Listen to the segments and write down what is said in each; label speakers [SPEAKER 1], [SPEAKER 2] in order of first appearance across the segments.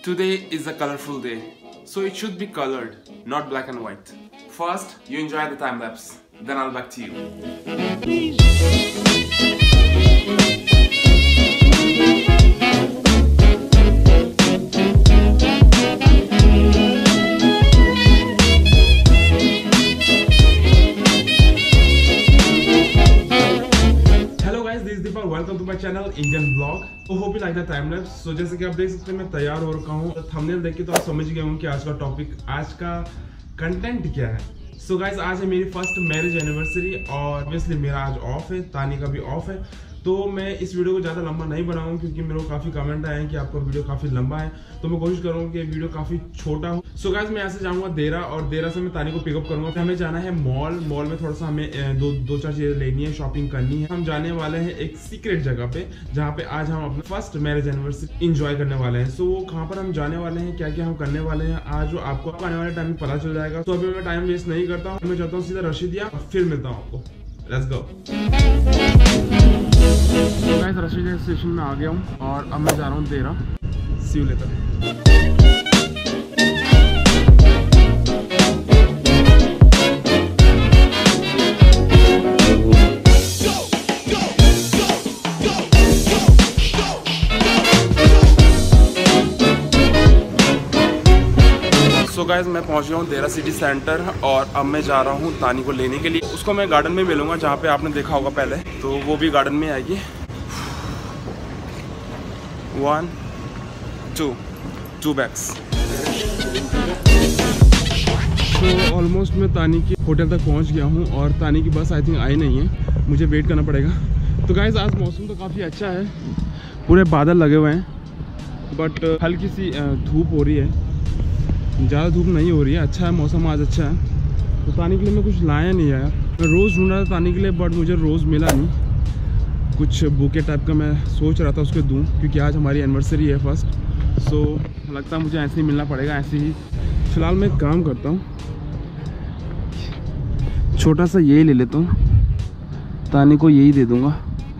[SPEAKER 1] Today is a colorful day, so it should be colored, not black and white. First, you enjoy the time lapse, then I'll back to you. Welcome to my channel Indian blog. तो hope you like the time lapse. So जैसे कि आप देख सकते हैं मैं तैयार हो रखा हूँ। थंबनेल देख के तो आप समझ गए होंगे कि आज का टॉपिक, आज का कंटेंट क्या है। सो गाइस, आज है मेरी फर्स्ट मैरिज एनिवर्सरी और ऑब्वियसली मेरा आज ऑफ है, तानी का भी ऑफ है। तो मैं इस वीडियो को ज़्यादा लंबा नहीं बनाऊँ क्योंकि मेरे को काफ़ी कमेंट आए हैं कि आपका वीडियो काफ़ी लंबा है, तो मैं कोशिश करूँगा कि वीडियो काफ़ी छोटा हो। सो गाइस, मैं ऐसे जाऊँगा देरा और देरा से मैं तानी को पिकअप करूँगा। हमें जाना है मॉल में थोड़ा सा हमें दो चार चीज़ें लेनी है, शॉपिंग करनी है। हम जाने वाले हैं एक सीक्रेट जगह पे जहाँ पे आज हम अपना फर्स्ट मैरिज एनिवर्सरी इंजॉय करने वाले हैं। सो कहाँ पर हम जाने वाले हैं, क्या क्या हम करने वाले हैं, आज आपको आने वाले टाइम में पता चल जाएगा। तो अभी मैं टाइम वेस्ट नहीं करता हूँ, मैं चाहता हूँ सीधा रशीदिया और फिर मिलता हूँ आपको। Let's go. Guys, Rashidiya station में आ गया हूँ और अब मैं जा रहा हूँ देरा। See you later. तो गाइस, मैं पहुंच गया हूँ देरा सिटी सेंटर और अब मैं जा रहा हूँ तानी को लेने के लिए। उसको मैं गार्डन में मिलूंगा जहाँ पे आपने देखा होगा पहले, तो वो भी गार्डन में आएगी। 1 2 बैग्स। तो ऑलमोस्ट मैं तानी के होटल तक पहुँच गया हूँ और तानी की बस आई थिंक आई नहीं है, मुझे वेट करना पड़ेगा। तो गाइस, आज मौसम तो काफ़ी अच्छा है, पूरे बादल लगे हुए हैं, बट हल्की सी धूप हो रही है, ज़्यादा धूप नहीं हो रही है। अच्छा है मौसम, आज अच्छा है। तो तानी के लिए मैं कुछ लाया नहीं आया। मैं रोज़ ढूंढ रहा था तानी के लिए, बट मुझे रोज़ मिला नहीं। कुछ बुके टाइप का मैं सोच रहा था उसके दूँ, क्योंकि आज हमारी एनिवर्सरी है फर्स्ट। सो लगता है मुझे ऐसे ही मिलना पड़ेगा, ऐसे ही। फ़िलहाल मैं एक काम करता हूँ, छोटा सा यही ले लेता हूँ, तानी को यही दे दूँगा।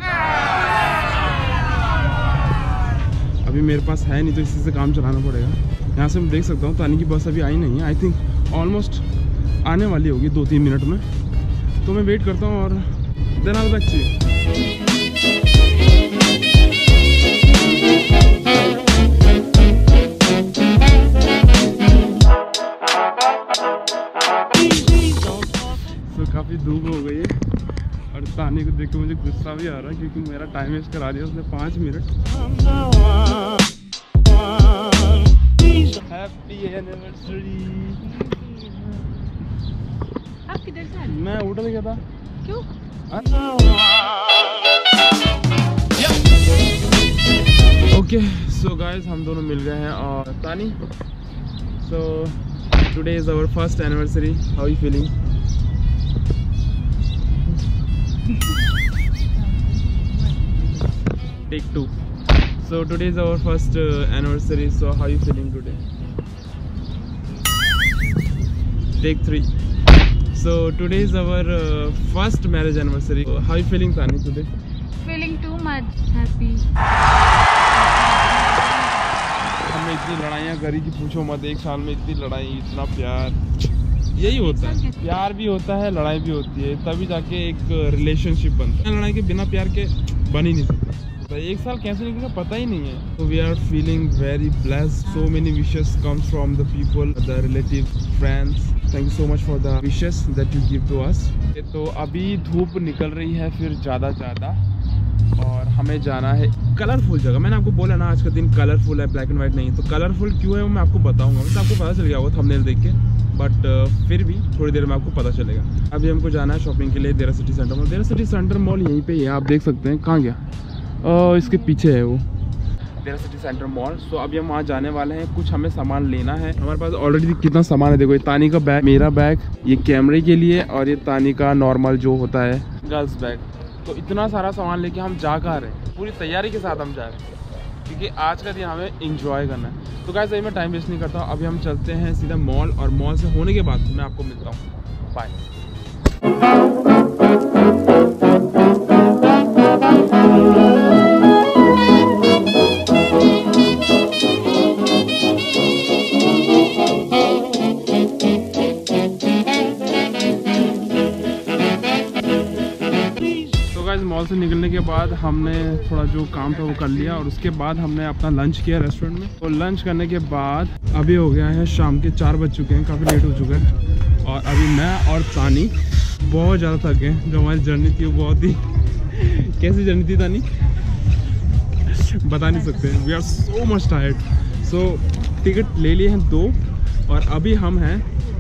[SPEAKER 1] अभी मेरे पास है नहीं तो इसी से काम चलाना पड़ेगा। यहाँ से मैं देख सकता हूँ तानी की बस अभी आई नहीं है। आई थिंक ऑलमोस्ट आने वाली होगी 2-3 मिनट में, तो मैं वेट करता हूँ और then I will back to you. तो काफ़ी धूप हो गई है और तानी को देख के मुझे गुस्सा भी आ रहा है क्योंकि मेरा टाइम वेस्ट करा दिया उसने 5 मिनट। Happy anniversary.
[SPEAKER 2] आप किधर से?
[SPEAKER 1] मैं होटल गया था।
[SPEAKER 2] क्यों?
[SPEAKER 1] ओके, सो गाइस, हम दोनों मिल गए हैं और Tani, so today is our first anniversary. How you feeling? Take 2. So today is our first anniversary. So how you feeling today? Take 3. So today is our first marriage anniversary. So how you feeling, Tani, today?
[SPEAKER 2] Feeling too much happy.
[SPEAKER 1] हमने इतनी लड़ाइयाँ करी कि पूछो मत। 1 साल में इतनी लड़ाई, इतना प्यार, यही होता है। प्यार भी होता है, लड़ाई भी होती है, तभी जाके एक रिलेशनशिप बनता है। लड़ाई के बिना प्यार के बन ही नहीं सकता। 1 साल कैसे निकलेगा पता ही नहीं है। So we are feeling very blessed. So many wishes comes from the people, the relatives, friends. Thank you so much for the wishes that you give to us. तो अभी धूप निकल रही है फिर ज़्यादा और हमें जाना है कलरफुल जगह। मैंने आपको बोला ना आज का दिन कलरफुल है, ब्लैक एंड वाइट नहीं। तो कलरफुल क्यों है वो मैं आपको बताऊंगा। वैसे आपको पता चल गया होगा थंबनेल देख के, बट फिर भी थोड़ी देर में आपको पता चलेगा। अभी हमको जाना है शॉपिंग के लिए Deira City Centre mall. Deira City Centre mall यहीं पे ही है, आप देख सकते हैं। कहाँ गया? इसके पीछे है वो देरा सिटी सेंटर मॉल। सो अभी हम वहाँ जाने वाले हैं, कुछ हमें सामान लेना है। हमारे पास ऑलरेडी कितना सामान है, देखो। ये तानी का बैग, मेरा बैग, ये कैमरे के लिए, और ये तानी का नॉर्मल जो होता है गर्ल्स बैग। तो इतना सारा सामान लेके हम जा कहाँ रहे हैं, पूरी तैयारी के साथ हम जा रहे हैं क्योंकि आज का दिन हमें इंजॉय करना है। तो गाइस, अभी मैं टाइम वेस्ट नहीं करता हूँ, अभी हम चलते हैं सीधा मॉल और मॉल से होने के बाद मैं आपको मिलता हूँ। बाय। से निकलने के बाद हमने थोड़ा जो काम था वो कर लिया और उसके बाद हमने अपना लंच किया रेस्टोरेंट में। तो लंच करने के बाद अभी हो गया है शाम के 4 बज चुके हैं, काफ़ी लेट हो चुका है। और अभी मैं और तानी बहुत ज़्यादा थक गए। जो हमारी जर्नी थी वो बहुत ही कैसी जर्नी थी तानी बता नहीं सकते। We are so much tired. So ticket ले लिए हैं 2 और अभी हम हैं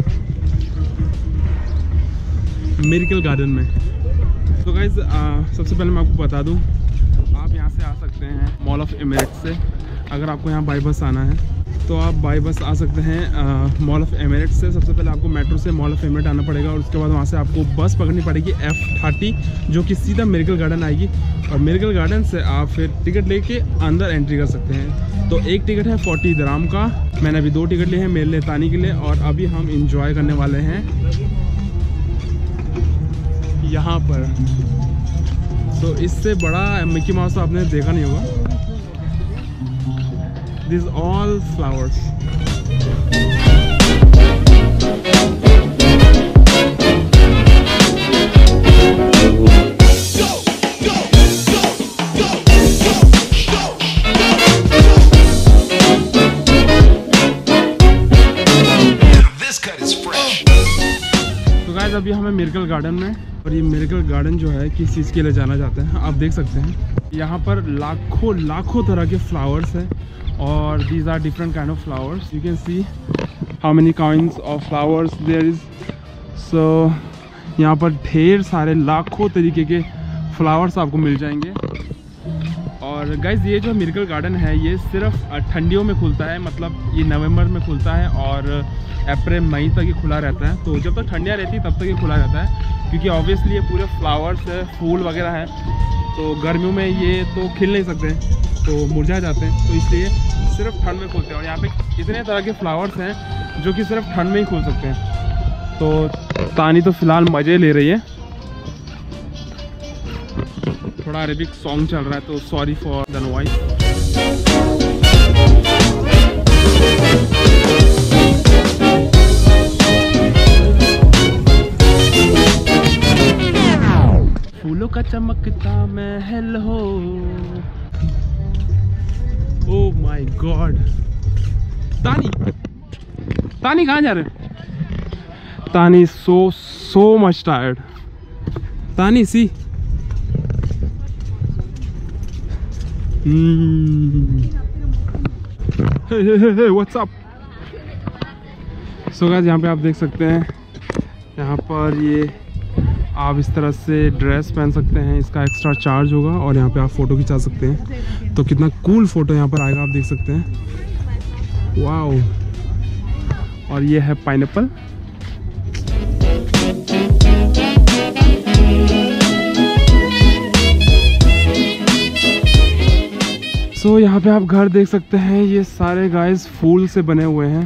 [SPEAKER 1] मिरेकल गार्डन में। तो गाइज सबसे पहले मैं आपको बता दूं, आप यहाँ से आ सकते हैं मॉल ऑफ एमिरेट्स से। अगर आपको यहाँ बाई बस आना है तो आप बाई बस आ सकते हैं मॉल ऑफ एमिरेट्स से। सबसे पहले आपको मेट्रो से मॉल ऑफ एमिरेट आना पड़ेगा और उसके बाद वहाँ से आपको बस पकड़नी पड़ेगी F30 जो कि सीधा मिरेकल गार्डन आएगी। और मिरेकल गार्डन से आप फिर टिकट लेके अंदर एंट्री कर सकते हैं। तो एक टिकट है 40 दिरहम का। मैंने अभी 2 टिकट लिए हैं मेरे लिए, तानी के लिए। और अभी हम इंजॉय करने वाले हैं यहाँ पर। तो इससे बड़ा मिकी माउस तो आपने देखा नहीं होगा। These all flowers. तो गाइस अभी हमें मिरेकल गार्डन में, और ये मिरेकल गार्डन जो है किस चीज़ के लिए जाना जाता है आप देख सकते हैं। यहाँ पर लाखों तरह के फ्लावर्स हैं और these are different kind of flowers. You can see how many kinds of flowers there is. So यहाँ पर ढेर सारे लाखों तरीके के फ्लावर्स आपको मिल जाएंगे। और गाइज ये जो मिरेकल गार्डन है ये सिर्फ ठंडियों में खुलता है, मतलब ये नवंबर में खुलता है और अप्रैल मई तक ये खुला रहता है। तो जब तक ठंडियाँ रहती है तब तक ये खुला रहता है, क्योंकि ऑब्वियसली ये पूरे फ्लावर्स है, फूल वगैरह है, तो गर्मियों में ये तो खिल नहीं सकते, तो मुरझा जाते हैं। तो इसलिए सिर्फ ठंड में खुलते हैं। और यहाँ पे इतने तरह के फ्लावर्स हैं जो कि सिर्फ ठंड में ही खुल सकते हैं। तो तानी तो फिलहाल मज़े ले रही है। थोड़ा अरेबिक सॉन्ग चल रहा है तो सॉरी फॉर द नॉइस। फूलों का चमकता महल हो। Oh my God. तानी कहाँ जा रहे हो? तानी so much tired. तानी सी hey, what's up? So guys यहाँ पे आप देख सकते हैं, यहाँ पर ये आप इस तरह से ड्रेस पहन सकते हैं, इसका एक्स्ट्रा चार्ज होगा। और यहाँ पे आप फ़ोटो खिंचा सकते हैं, तो कितना कूल फ़ोटो यहाँ पर आएगा आप देख सकते हैं। वाओ। और ये है पाइनएप्पल। सो यहाँ पे आप घर देख सकते हैं, ये सारे गाइस फूल से बने हुए हैं।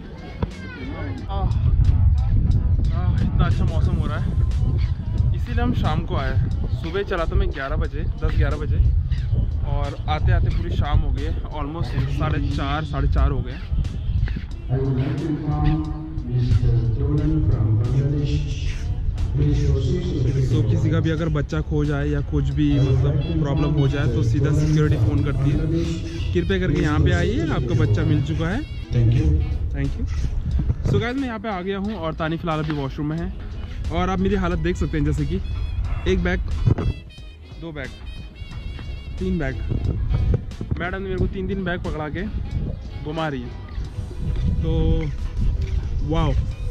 [SPEAKER 1] इतना अच्छा मौसम हो रहा है, इसीलिए हम शाम को आए। सुबह चला था मैं 11 बजे, 10-11 बजे, और आते आते पूरी शाम हो गई, ऑलमोस्ट 4:30 साढ़े 4 हो गए। तो किसी का भी अगर बच्चा खो जाए या कुछ भी मतलब प्रॉब्लम हो जाए तो सीधा सिक्योरिटी फ़ोन करती है, कृपया करके यहाँ पे आइए, आपका बच्चा मिल चुका है, थैंक यू। सो गाइस मैं यहाँ पे आ गया हूँ और तानी फिलहाल अभी वॉशरूम में है। और आप मेरी हालत देख सकते हैं, जैसे कि 1 बैग, 2 बैग, 3 बैग। मैडम ने मेरे को 3 बैग पकड़ा के घुमा रही है। तो वाओ,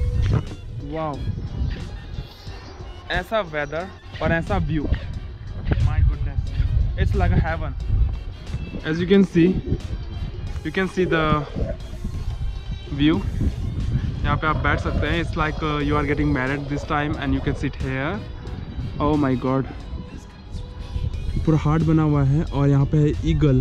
[SPEAKER 1] ऐसा वेदर और ऐसा view, my goodness, it's like a heaven. As you can see the view. यहाँ पे आप बैठ सकते हैं। It's like you are getting married this time and you can sit here. Oh my God, पूरा हार्ट बना हुआ है और यहाँ पे है ईगल।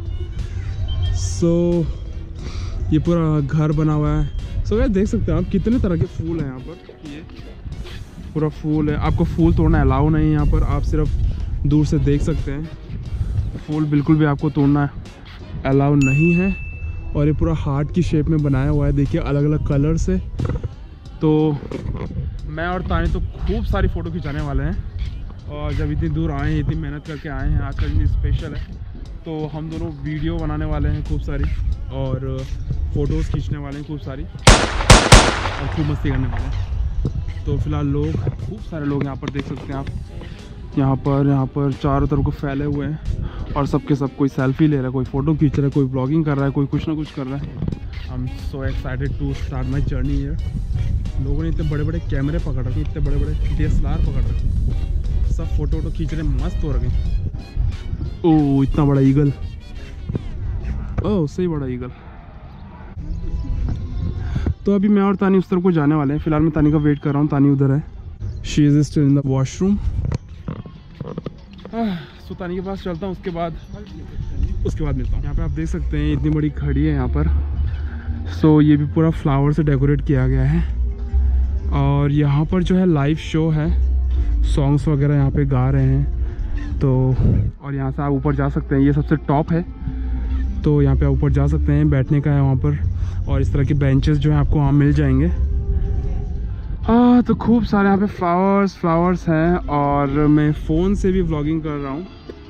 [SPEAKER 1] सो ये पूरा घर बना हुआ है। सो गाइस देख सकते हैं आप कितने तरह के फूल हैं यहाँ पर। ये पूरा फूल है, आपको फूल तोड़ना अलाउ नहीं है यहाँ पर, आप सिर्फ दूर से देख सकते हैं। फूल बिल्कुल भी आपको तोड़ना अलाउ नहीं है। और ये पूरा हार्ट की शेप में बनाया हुआ है, देखिए अलग अलग कलर से। तो मैं और तानी तो खूब सारी फ़ोटो खिंचाने वाले हैं। और जब इतनी दूर आए हैं, इतनी मेहनत करके आए हैं, आज का दिन स्पेशल है, तो हम दोनों वीडियो बनाने वाले हैं खूब सारी और फ़ोटोज़ खींचने वाले हैं खूब सारी और खूब मस्ती करने वाले हैं। तो फिलहाल लोग, खूब सारे लोग यहाँ पर देख सकते हैं आप, यहाँ पर चारों तरफ को फैले हुए हैं और सबके सब कोई सेल्फी ले रहा है, कोई फ़ोटो खींच रहा है, कोई ब्लॉगिंग कर रहा है, कोई कुछ ना कुछ कर रहा है। I am so excited to start my journey here. लोगों ने इतने बड़े बड़े कैमरे पकड़ रखे, इतने बड़े बड़े DSLR पकड़ रखे, सब फ़ोटो वोटो खींच रहे, मस्त हो रखे। ओह इतना बड़ा ईगल, ओह सही बड़ा ईगल। तो अभी मैं और तानी उस तरफ को जाने वाले हैं। फिलहाल मैं तानी का वेट कर रहा हूँ, तानी उधर है, she is still in the washroom. So Tani के पास चलता हूँ, उसके बाद मिलता हूँ। यहाँ पे आप देख सकते हैं इतनी बड़ी खड़ी है यहाँ पर। सो ये भी पूरा फ्लावर से डेकोरेट किया गया है और यहाँ पर जो है लाइव शो है, सॉन्ग्स वगैरह यहाँ पे गा रहे हैं। तो और यहाँ से आप ऊपर जा सकते हैं, ये सबसे टॉप है, तो यहाँ पे आप ऊपर जा सकते हैं, बैठने का है वहाँ पर और इस तरह के बेंचेस जो हैं आपको वहाँ मिल जाएंगे। तो खूब सारे यहाँ पे फ्लावर्स हैं और मैं फ़ोन से भी व्लॉगिंग कर रहा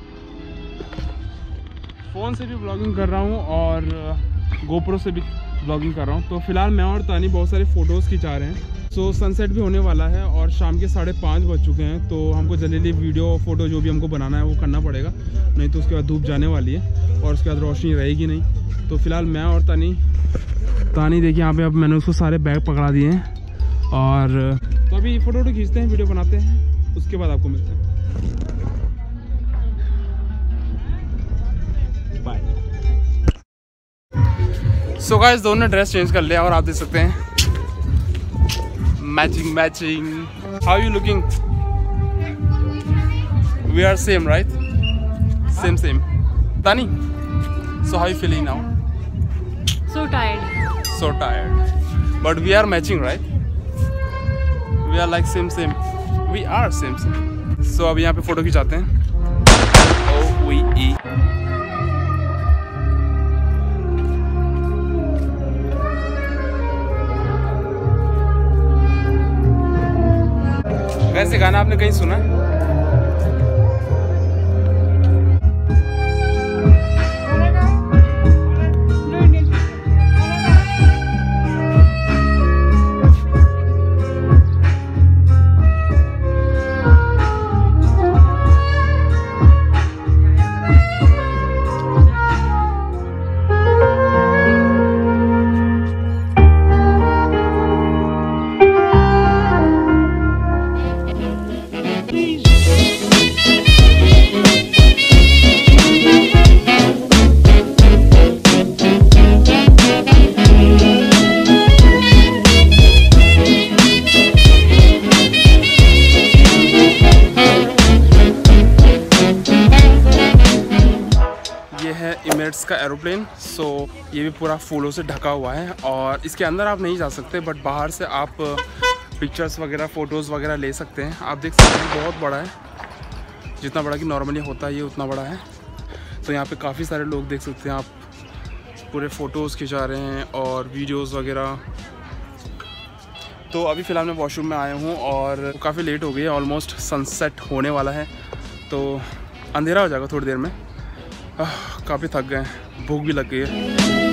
[SPEAKER 1] हूँ, और गोप्रो से भी व्लॉगिंग कर रहा हूँ। तो फिलहाल मैं और तानी बहुत सारे फ़ोटोज़ खिंचा रहे हैं। सो सनसेट भी होने वाला है और शाम के 5:30 बज चुके हैं, तो हमको जल्दी वीडियो फ़ोटो जो भी हमको बनाना है वो करना पड़ेगा, नहीं तो उसके बाद धूप जाने वाली है और उसके बाद रोशनी रहेगी नहीं। तो फिलहाल मैं और तानी देखिए यहाँ पे अब मैंने उसको सारे बैग पकड़ा दिए हैं और तो अभी फ़ोटो खींचते हैं, वीडियो बनाते हैं, उसके बाद आपको मिलते हैं। बाय। सो गाइस दोनों ने ड्रेस चेंज कर लिया और आप देख सकते हैं matching. How you looking? We are same right? Same. Tani, so how you feeling now?
[SPEAKER 2] So tired.
[SPEAKER 1] But we are matching, right? We are like same. We are same. So अब यहाँ पे फोटो खिंचाते हैं। वैसे गाना आपने कहीं सुना है? का एरोप्लेन। सो ये भी पूरा फूलों से ढका हुआ है और इसके अंदर आप नहीं जा सकते, बट बाहर से आप पिक्चर्स वगैरह फ़ोटोज़ वगैरह ले सकते हैं। आप देख सकते हैं बहुत बड़ा है, जितना बड़ा कि नॉर्मली होता है ये उतना बड़ा है। तो यहाँ पे काफ़ी सारे लोग देख सकते हैं आप, पूरे फ़ोटोज़ खिंचा रहे हैं और वीडियोज़ वगैरह। तो अभी फ़िलहाल मैं वॉशरूम में आया हूँ और काफ़ी लेट हो गई है, ऑलमोस्ट सनसेट होने वाला है, तो अंधेरा हो जाएगा थोड़ी देर में। काफ़ी थक गए हैं, भूख भी लग गई है।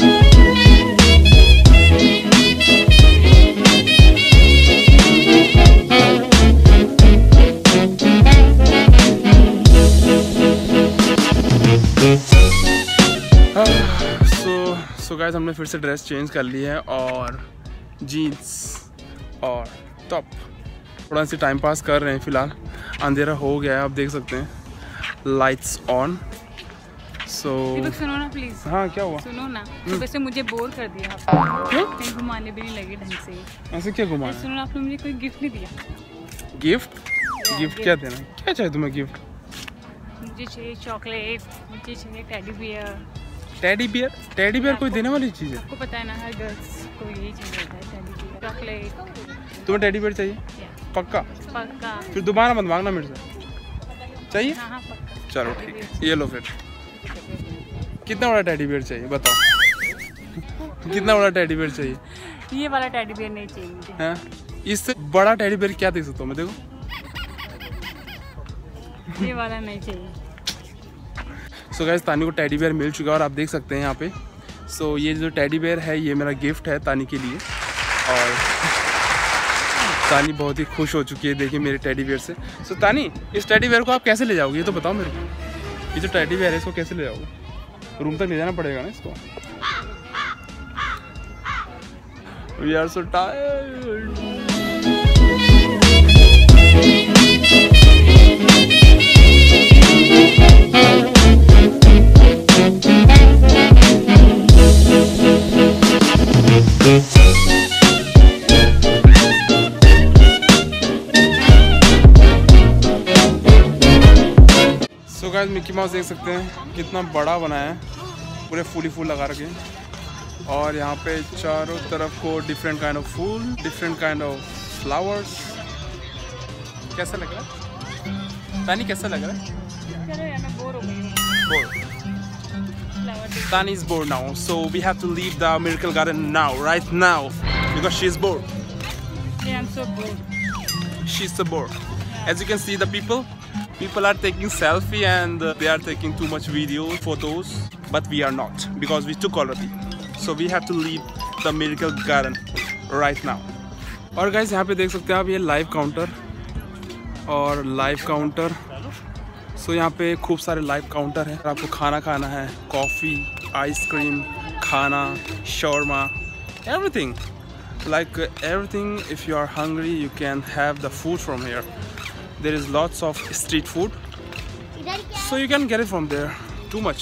[SPEAKER 1] सो गाइस हमने फिर से ड्रेस चेंज कर ली है और जीन्स और टॉप, थोड़ा सी टाइम पास कर रहे हैं। फ़िलहाल अंधेरा हो गया है, आप देख सकते हैं, लाइट्स ऑन।
[SPEAKER 2] सुनो ना प्लीज।
[SPEAKER 1] हाँ क्या हुआ?
[SPEAKER 2] सुनो ना, तो वैसे मुझे बोर कर दिया आपने,
[SPEAKER 1] क्यों?
[SPEAKER 2] कहीं घुमाने भी नहीं लगे ढंग से।
[SPEAKER 1] ऐसे क्या घुमाना?
[SPEAKER 2] सुनो ना, आपने मुझे कोई गिफ्ट नहीं दिया।
[SPEAKER 1] गिफ्ट क्या देना? क्या चाहिए तुम्हें गिफ्ट?
[SPEAKER 2] मुझे चाहिए चॉकलेट, मुझे चाहिए टेडी बियर।
[SPEAKER 1] टेडी बियर कोई देने वाली चीज़ है?
[SPEAKER 2] आपको पता है ना, हर गर्ल्स को यही चीज़ होता है, टेडी बियर, चॉकलेट।
[SPEAKER 1] तुम्हें टेडी बियर चाहिए? पक्का? फिर दोबारा मत मांगना मेरे से। चाहिए?
[SPEAKER 2] हाँ पक्का।
[SPEAKER 1] चलो ठीक है, ये लो फिर। कितना बड़ा टेडी बियर चाहिए बताओ? कितना बड़ा टेडी बियर चाहिए?
[SPEAKER 2] ये वाला टेडी बियर नहीं चाहिए मुझे।
[SPEAKER 1] हाँ? इससे बड़ा टेडी बियर क्या देख सकता हूँ मैं? देखो
[SPEAKER 2] ये वाला नहीं चाहिए।
[SPEAKER 1] सो गाइस तानी को टेडी बेयर मिल चुका है और आप देख सकते हैं यहाँ पे। सो ये जो टेडी बेयर है ये मेरा गिफ्ट है तानी के लिए और तानी बहुत ही खुश हो चुकी है देखिए मेरे टेडी बेयर से। सो तानी इस टेडी बेयर को आप कैसे ले जाओगे ये तो बताओ मेरे को। ये जो टेडी बेयर है इसको कैसे ले जाओगे? रूम तक ले जाना पड़ेगा ना इसको। We are so tired. So guys Mickey Mouse देख सकते हैं कितना बड़ा बनाया है, पूरे फूल लगा रखे हैं और यहाँ पे चारों तरफ को डिफरेंट काइंड ऑफ फूल, डिफरेंट काइंड ऑफ फ्लावर्स। कैसा लग रहा है तानी, कैसा लग रहा है? Tani is bored now, so we have to leave the miracle garden now, right now, because she is bored.
[SPEAKER 2] Yeah, I'm so bored.
[SPEAKER 1] She's so bored. As you can see, the people are taking selfie and they are taking too much video, photos, but we are not because we took already. So we have to leave the miracle garden right now. और guys यहाँ पे देख सकते हैं आप ये live counter और live counter. So यहाँ पे खूब सारे लाइव काउंटर हैं। आपको खाना खाना है, कॉफ़ी, आइसक्रीम, खाना, shawarma, everything, like everything. If you are hungry, you can have the food from here. There is lots of street food, so you can get it from there. Too much.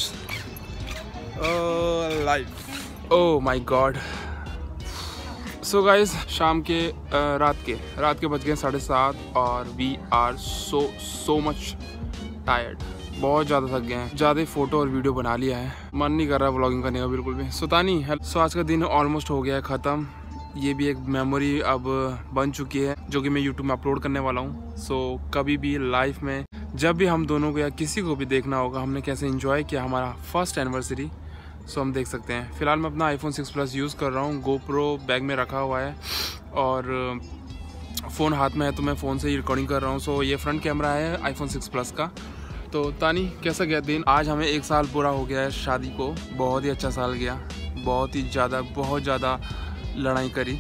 [SPEAKER 1] Live. Oh my God. So guys, शाम के रात के बज गए 7:30 और we are so much tired. बहुत ज़्यादा थक गए हैं, ज़्यादा फ़ोटो और वीडियो बना लिया है, मन नहीं कर रहा व्लॉगिंग करने का बिल्कुल भी। सो तानी, सो आज का दिन ऑलमोस्ट हो गया है ख़त्म। ये भी एक मेमोरी अब बन चुकी है जो कि मैं यूट्यूब में अपलोड करने वाला हूँ। सो कभी भी लाइफ में जब भी हम दोनों को या किसी को भी देखना होगा हमने कैसे एंजॉय किया हमारा फर्स्ट एनिवर्सरी, सो हम देख सकते हैं। फ़िलहाल मैं अपना iPhone 6 Plus यूज़ कर रहा हूँ, GoPro बैग में रखा हुआ है और फ़ोन हाथ में है तो मैं फ़ोन से ही रिकॉर्डिंग कर रहा हूँ। सो ये फ्रंट कैमरा है iPhone 6 Plus का। तो तानी कैसा गया दिन? आज हमें 1 साल पूरा हो गया है शादी को। बहुत ही अच्छा साल गया, बहुत ज़्यादा लड़ाई करी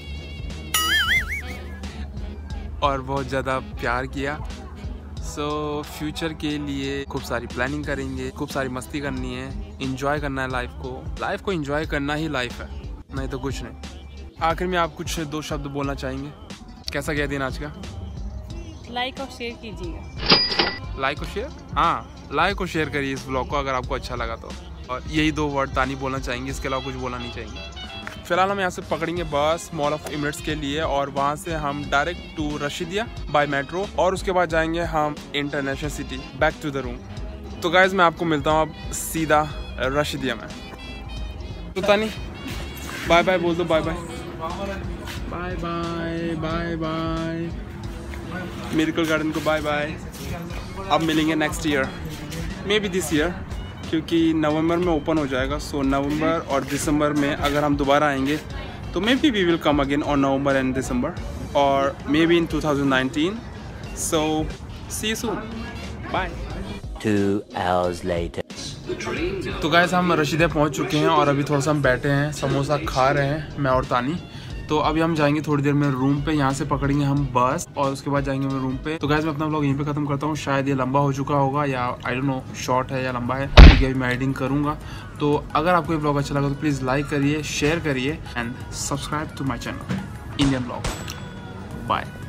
[SPEAKER 1] और बहुत ज़्यादा प्यार किया। सो फ्यूचर के लिए खूब सारी प्लानिंग करेंगे, खूब सारी मस्ती करनी है, इंजॉय करना है लाइफ को इंजॉय करना ही लाइफ है, नहीं तो कुछ नहीं। आखिर में आप कुछ 2 शब्द बोलना चाहेंगे? कैसा गया दिन आज का?
[SPEAKER 2] लाइक और शेयर कीजिएगा।
[SPEAKER 1] लाइक और शेयर, हाँ लाइक और शेयर करिए इस ब्लॉग को अगर आपको अच्छा लगा तो। और यही 2 वर्ड तानी बोलना चाहेंगे, इसके अलावा कुछ बोलना नहीं चाहेंगे। फिलहाल हम यहाँ से पकड़ेंगे बस मॉल ऑफ इमिरेट्स के लिए और वहाँ से हम direct to Rashidiya by metro और उसके बाद जाएंगे हम International City back to the room. तो गाइज मैं आपको मिलता हूँ अब सीधा रशीदिया में। तो तानी बाय बाय बोल दो, bye bye bye bye bye bye Miracle Garden को बाय बाय। अब मिलेंगे next year, maybe this year, क्योंकि नवंबर में ओपन हो जाएगा। सो नवंबर और दिसंबर में अगर हम दोबारा आएंगे तो maybe we will come again on November and December और maybe in 2019। So see you soon, bye.
[SPEAKER 3] 2 hours later.
[SPEAKER 1] तो गाइस हम रशीदिया पहुंच चुके हैं और अभी थोड़ा सा हम बैठे हैं, समोसा खा रहे हैं मैं और तानी। तो अभी हम जाएंगे थोड़ी देर में रूम पे, यहाँ से पकड़ेंगे हम बस और उसके बाद जाएंगे हम रूम पे। तो गाइस मैं अपना व्लॉग यहीं पे खत्म करता हूँ। शायद ये लंबा हो चुका होगा या आई डोंट नो शॉर्ट है या लंबा है, क्योंकि अभी मैं एडिटिंग करूँगा। तो अगर आपको ये व्लॉग अच्छा लगा तो प्लीज़ लाइक करिए, शेयर करिए and subscribe to my channel Indian vlog. Bye.